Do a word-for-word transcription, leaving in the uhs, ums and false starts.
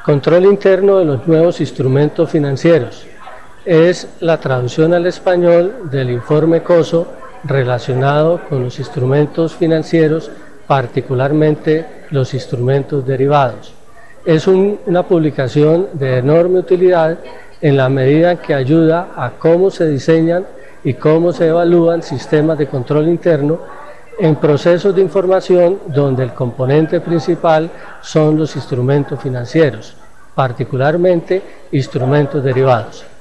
Control interno de los nuevos instrumentos financieros. Es la traducción al español del informe COSO relacionado con los instrumentos financieros, particularmente los instrumentos derivados. Es un, una publicación de enorme utilidad en la medida que ayuda a cómo se diseñan y cómo se evalúan sistemas de control interno en procesos de información donde el componente principal son los instrumentos financieros, particularmente instrumentos derivados.